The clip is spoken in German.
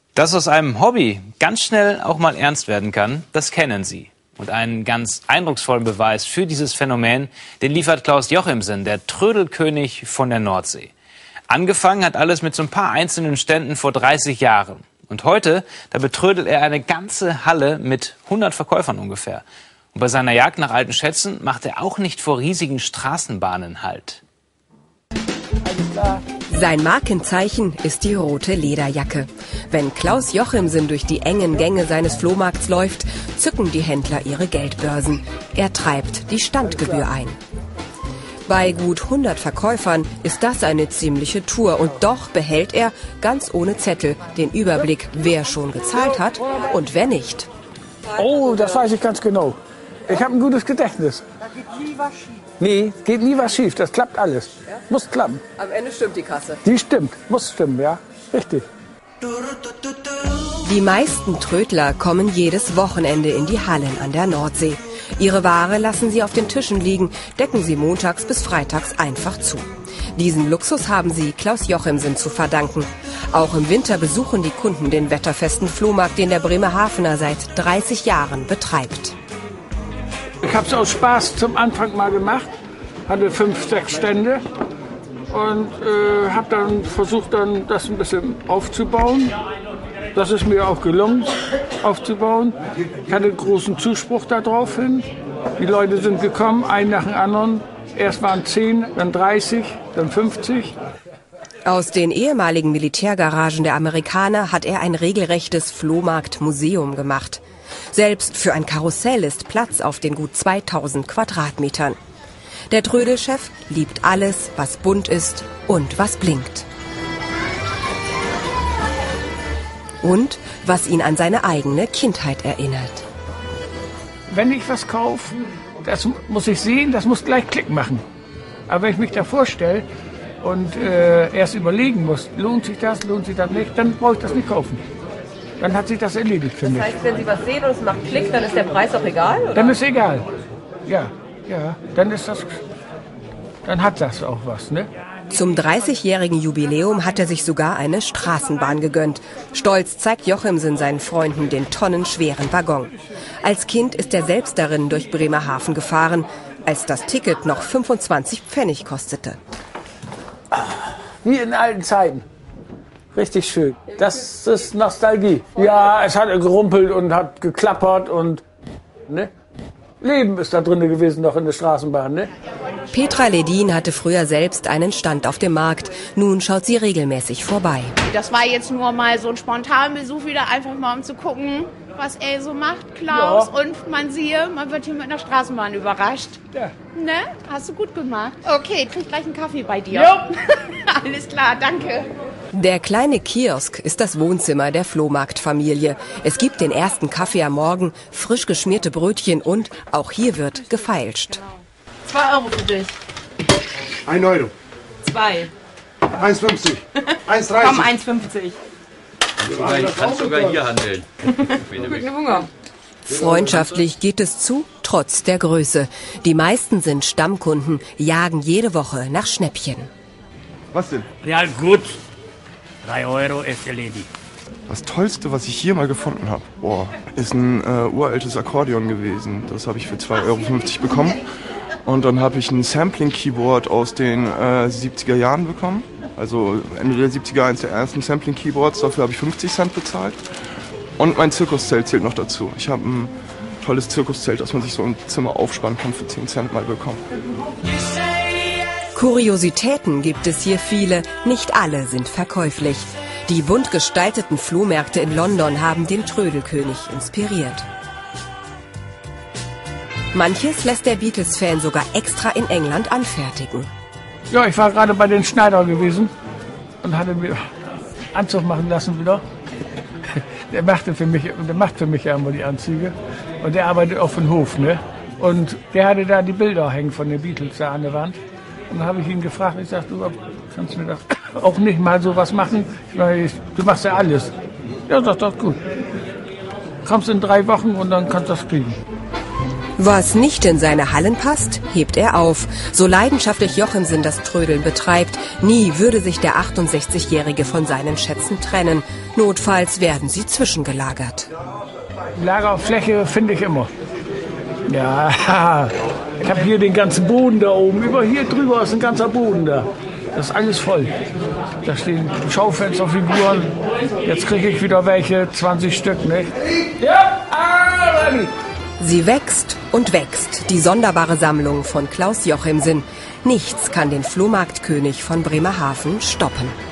Dass aus einem Hobby ganz schnell auch mal ernst werden kann, das kennen Sie. Und einen ganz eindrucksvollen Beweis für dieses Phänomen, den liefert Klaus Jochimsen, der Trödelkönig von der Nordsee. Angefangen hat alles mit so ein paar einzelnen Ständen vor 30 Jahren. Und heute, da betrödelt er eine ganze Halle mit 100 Verkäufern ungefähr. Und bei seiner Jagd nach alten Schätzen macht er auch nicht vor riesigen Straßenbahnen Halt. Sein Markenzeichen ist die rote Lederjacke. Wenn Klaus Jochimsen durch die engen Gänge seines Flohmarkts läuft, zücken die Händler ihre Geldbörsen. Er treibt die Standgebühr ein. Bei gut 100 Verkäufern ist das eine ziemliche Tour. Und doch behält er, ganz ohne Zettel, den Überblick, wer schon gezahlt hat und wer nicht. Oh, das weiß ich ganz genau. Ich habe ein gutes Gedächtnis. Da geht nie was schief. Nee, geht nie was schief. Das klappt alles. Ja? Muss klappen. Am Ende stimmt die Kasse. Die stimmt. Muss stimmen, ja. Richtig. Die meisten Trödler kommen jedes Wochenende in die Hallen an der Nordsee. Ihre Ware lassen sie auf den Tischen liegen, decken sie montags bis freitags einfach zu. Diesen Luxus haben sie Klaus Jochimsen zu verdanken. Auch im Winter besuchen die Kunden den wetterfesten Flohmarkt, den der Bremerhavener seit 30 Jahren betreibt. Ich habe es aus Spaß zum Anfang mal gemacht, hatte 5, 6 Stände und habe dann versucht, das ein bisschen aufzubauen. Das ist mir auch gelungen, aufzubauen. Ich hatte großen Zuspruch darauf hin. Die Leute sind gekommen, ein nach dem anderen. Erst waren 10, dann 30, dann 50. Aus den ehemaligen Militärgaragen der Amerikaner hat er ein regelrechtes Flohmarktmuseum gemacht. Selbst für ein Karussell ist Platz auf den gut 2000 Quadratmetern. Der Trödelchef liebt alles, was bunt ist und was blinkt. Und was ihn an seine eigene Kindheit erinnert. Wenn ich was kaufe, das muss ich sehen, das muss gleich Klick machen. Aber wenn ich mich da vorstelle und erst überlegen muss, lohnt sich das nicht, dann brauche ich das nicht kaufen. Dann hat sich das erledigt für mich. Das heißt, wenn Sie was sehen und es macht Klick, dann ist der Preis auch egal? Oder? Dann ist egal. Ja, dann hat das auch was, ne? Zum 30-jährigen Jubiläum hat er sich sogar eine Straßenbahn gegönnt. Stolz zeigt Jochimsen seinen Freunden den tonnenschweren Waggon. Als Kind ist er selbst darin durch Bremerhaven gefahren, als das Ticket noch 25 Pfennig kostete. Wie in alten Zeiten. Richtig schön. Das ist Nostalgie. Ja, es hat gerumpelt und hat geklappert und ne? Leben ist da drin gewesen noch in der Straßenbahn, ne? Petra Ledin hatte früher selbst einen Stand auf dem Markt. Nun schaut sie regelmäßig vorbei. Das war jetzt nur mal so ein Spontanbesuch wieder, einfach mal um zu gucken, was er so macht, Klaus. Ja. Und man wird hier mit einer Straßenbahn überrascht. Ja. Ne? Hast du gut gemacht. Okay, krieg gleich einen Kaffee bei dir. Ja. Alles klar, danke. Der kleine Kiosk ist das Wohnzimmer der Flohmarktfamilie. Es gibt den ersten Kaffee am Morgen, frisch geschmierte Brötchen und auch hier wird gefeilscht. 2 Euro für dich. 1 Euro. 2. 1,50. 1,30. Komm, 1,50. Ich kann sogar hier handeln. Guten Hunger. Freundschaftlich geht es zu, trotz der Größe. Die meisten sind Stammkunden, jagen jede Woche nach Schnäppchen. Was denn? Ja, gut. 3 Euro ist erledigt. Das Tollste, was ich hier mal gefunden habe, ist ein uraltes Akkordeon gewesen. Das habe ich für 2,50 Euro bekommen. Und dann habe ich ein Sampling-Keyboard aus den 70er Jahren bekommen. Also Ende der 70er, eins der ersten Sampling-Keyboards. Dafür habe ich 50 Cent bezahlt. Und mein Zirkuszelt zählt noch dazu. Ich habe ein tolles Zirkuszelt, das man sich so im Zimmer aufspannen kann, für 10 Cent mal bekommen. Kuriositäten gibt es hier viele, nicht alle sind verkäuflich. Die bunt gestalteten Flohmärkte in London haben den Trödelkönig inspiriert. Manches lässt der Beatles-Fan sogar extra in England anfertigen. Ja, ich war gerade bei den Schneider gewesen und hatte mir Anzug machen lassen wieder. Der macht für mich ja immer die Anzüge und der arbeitet auf dem Hof, ne? Und der hatte da die Bilder hängen von den Beatles da an der Wand. Und dann habe ich ihn gefragt, ich sage, du kannst mir doch auch nicht mal sowas machen? Du machst ja alles. Ja, sagt doch gut. Kommst in 3 Wochen und dann kannst du das kriegen. Was nicht in seine Hallen passt, hebt er auf. So leidenschaftlich Jochimsen das Trödeln betreibt, nie würde sich der 68-Jährige von seinen Schätzen trennen. Notfalls werden sie zwischengelagert. Lagerfläche finde ich immer. Ja, ich habe hier den ganzen Boden da oben. Über hier drüber ist ein ganzer Boden da. Das ist alles voll. Da stehen Schaufensterfiguren. Jetzt kriege ich wieder welche, 20 Stück, nicht? Ja, Sie wächst und wächst, die sonderbare Sammlung von Klaus Jochimsen. Nichts kann den Flohmarktkönig von Bremerhaven stoppen.